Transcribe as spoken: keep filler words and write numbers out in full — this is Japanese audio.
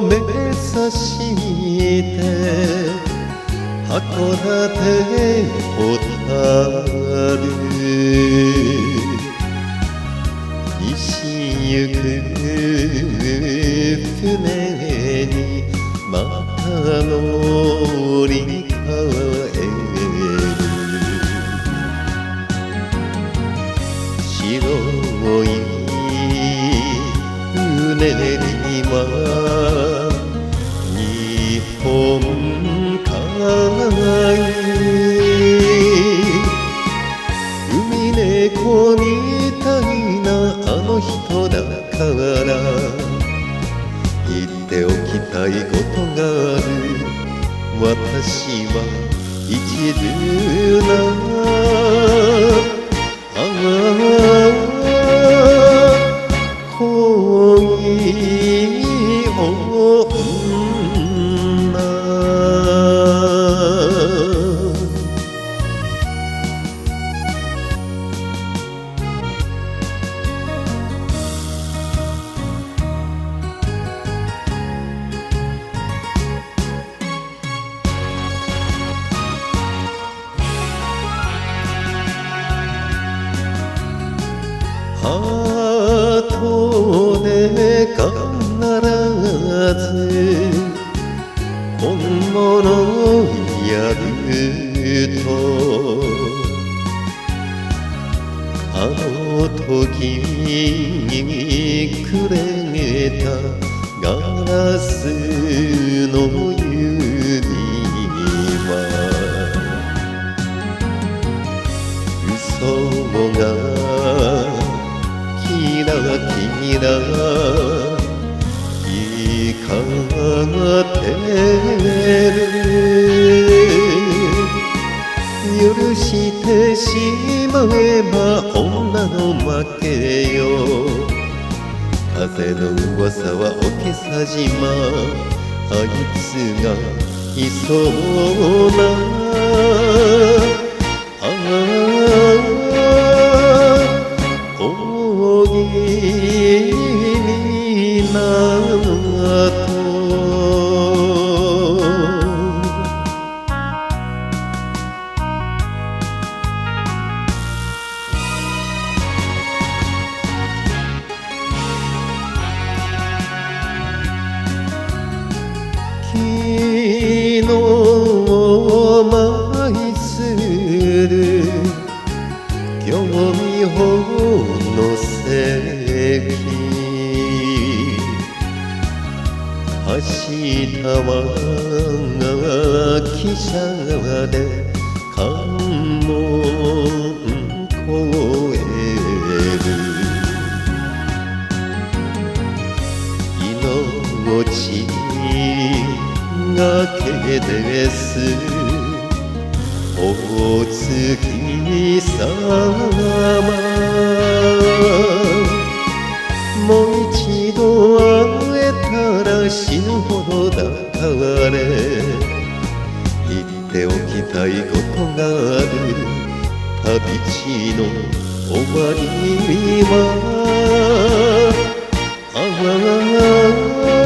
目指して函館小樽西行く船にまた乗り換える白い船には日本海海猫みたいなあの人だから言っておきたいことがある私は一途なああ恋後で必ず本物やるとあの時にくれたガラスの指は嘘がキラキラ光ってる許してしまえば女の負けよ風の噂はおけさ島あいつがいそうな昨日舞する興味本の席明日は汽車で関門越える命がけですお月さまもう一度会えたら死ぬほどだから言っておきたいことがある旅路の終わりはああ